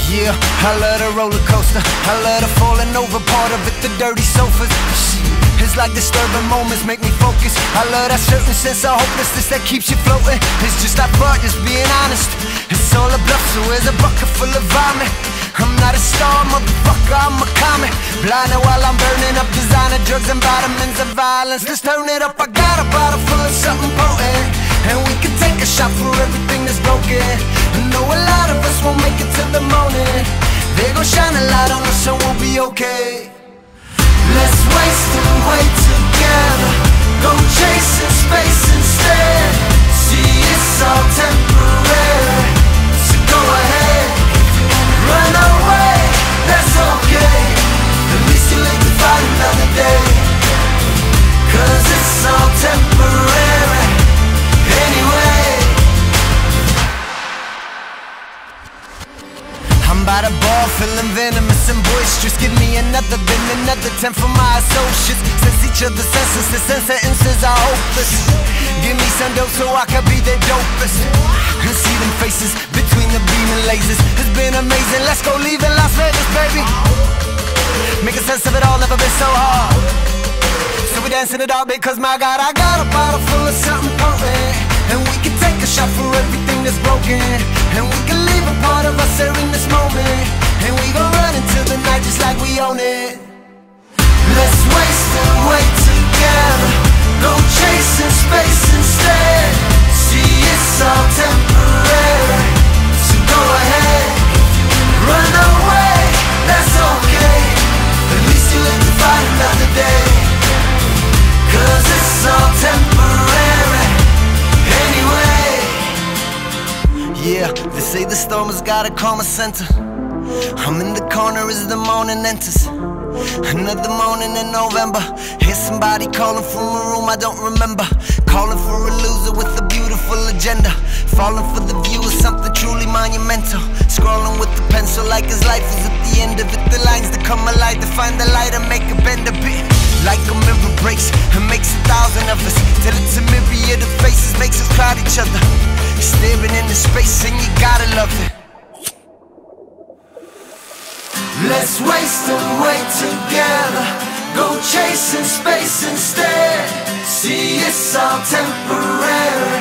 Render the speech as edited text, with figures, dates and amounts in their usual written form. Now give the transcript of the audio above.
Yeah, I love the roller coaster, I love the falling over part of it, the dirty sofas. It's like disturbing moments make me focus. I love that certain sense of hopelessness that keeps you floating. It's just like fun, just being honest. It's all a bluff, so here's a bucket full of vomit. I'm not a star, motherfucker, I'm a comet. Blinded while I'm burning up designer drugs and vitamins of violence. Let's turn it up, I got a bottle full of something potent, and we can take a shot for everything that's broken. I know a lot of us won't make it till the morning. They gon' shine a light on us, so we'll be okay. Let's waste and wait together, go chasing space instead. See, it's all temporary, so go ahead, run away, that's okay. At least you live to fight another day, 'cause it's all temporary anyway. I'm by the bar, feeling venomous and boisterous. Give me another bin, another 10 for my associates. Sense each other's senses, the sense sentences are hopeless. Give me some dope so I can be the dopest, and see them faces between the beaming lasers. It's been amazing, let's go leave in Las Vegas, baby. Making sense of it all, never been so hard. So we dance in the dark because my God, I got a bottle full of something potent, and we can take a shot for everything that's broken. And we can leave a part of us here in this moment, and we gon' run into the night just like we own it. Let's waste and wait together, go chasing space instead. See, it's all temporary, so go ahead, run away, that's okay. At least you live to fight another day, 'cause it's all temporary anyway. Yeah, they say the storm has got a calmer center. I'm in the corner as the morning enters. Another morning in November. Hear somebody calling from a room I don't remember. Calling for a loser with a beautiful agenda. Falling for the view of something truly monumental. Scrolling with the pencil like his life is at the end of it. The lines that come alive to find the light and make it bend a bit. Like a mirror breaks and makes 1,000 of us, till it's a myriad of faces makes us crowd each other. Staring into space and you gotta love it. Let's waste and wait together, go chasing space instead. See, it's all temporary,